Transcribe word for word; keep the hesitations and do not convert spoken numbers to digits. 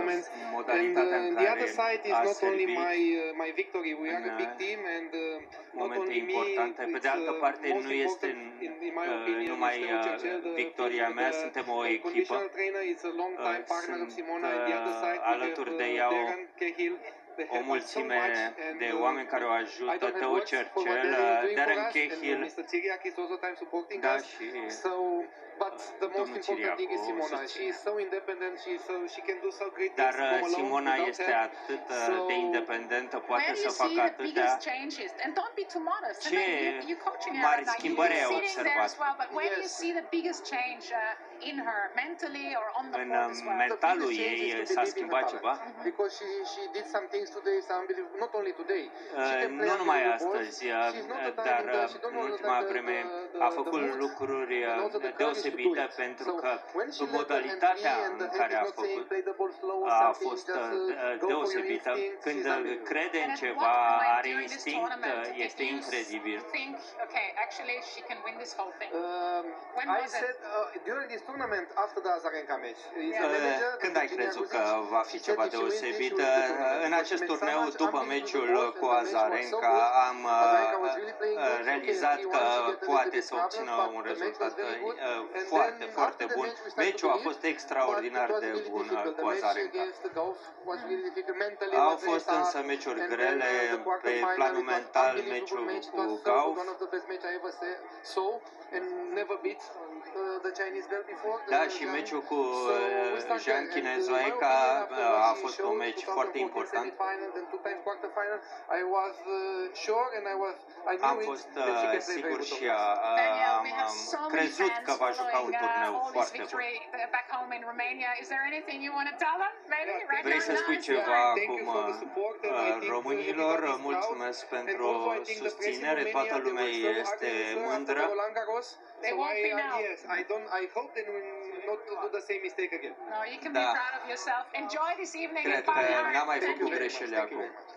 tournaments. And modalitatea în uh, the care other side is a not only servit my uh, my victory. We are a în big team, and uh, not momente only me. importante. Pe de It's altă uh, parte, most nu este important, in, in my uh, opinion, numai este uh, Cercel, the victoria mea, the, suntem o the echipă. conditional trainer is a long time Uh, partner of Sunt Simona. And the other uh, side we alături have de uh, ea o, Darren Cahill. They o help us so mulțime much, and de uh, oameni care o I ajută. don't have Teo words for what Cercel, Darren is uh, doing for Darren us, and uh, Cahill, mister Ciriac is also time supporting da, us. și So, but the most domnul important thing is Ciriacu Simona. susține. She is so independent. She is so she can do so great Dar things uh, home alone Simona without este help. atât uh, So, de independentă, Where poate do să you see facă the atâtea. biggest changes? And don't be too modest. I Ce mean, you, you're coaching her mari right now. schimbări You're ai sitting there observat? as well. But where do you Yes. see the biggest change uh, in her, mentally or on the În court uh, as well? mentalul the biggest change ei is to s-a believe in her schimbat talent. ceva. Because she she did some things today, it's unbelievable. Not only today. She Uh, can play Nu numai unbelievable balls. astăzi, uh, She's not the type dar in the, uh, she don't în know ultima the, vreme the, the, a the făcut mood lucruri and uh, also the courage to do deosebite it. pentru So că when she let the hand modalitatea free and the în hand care is a not saying făcut play the ball slow or a something, fost just uh, uh, go for your deosebită. instinct, Când she's unbelievable. crede în And at ceva, what point are during this instinct, tournament uh, did este you incredibil. think, okay, actually she can win this whole thing? Um, When I was it? said uh, during this tournament after the Azarenka match. He's Yeah. the manager, Uh, Când ai Virginia crezut Guzic. că va fi She said ceva if she wins this, she deosebit? will win the Uh, tournament. În Because acest she made so turneu, much după unbelievable meciul balls and cu the match was so Azarenka, good. am Azarenka was uh, really playing uh, good. Okay, realizat three one, că she get a little poate bit să problems, obțină but un the match was rezultat very good. uh, And foarte, then foarte after the bun. match we started Meciul to a win, fost but extraordinar it was de really bun difficult. uh, The cu match Azarenka. against the Gulf was really difficult. Mentally Au was very fost tough. însă meciuri And then grele uh, the pe quarterfinal, planul it was mental, unbelievable meciul match. It cu was so good, Gauf. one of the best match I ever se- saw, and never beat uh, the Chinese girl before. Da, uh, și Zhang. meciul cu So uh, we started Jean and, uh, Chinezoica in my opinion, after what uh, a she fost un showed, meci twenty foarte fourteen important. semi-final, then two times quarterfinal, I was uh, sure and I was I knew Am it fost that she uh, can play very sigur good și on grass. uh, Danielle, am we have am so many crezut fans că va juca un following turneu uh, all this foarte bun. victory uh, back home in Romania. Is there anything you want to tell them? Maybe Yeah, right Vrei now să now spui is ceva time. Thank you acum for the support, and I uh, think românilor? everybody is proud. Mulțumesc And pentru also I think the press in susținere. Romania, Toată they lumea were so happy este with her after mândră. the Roland Garros. They So won't I, be uh, now. yes, I don't. I hope they will not to do the same mistake again. No, you can Da. be proud of yourself. Enjoy this evening Cred and că party hard. n-am mai Thank făcut you. greșeli Thank you acum. very much.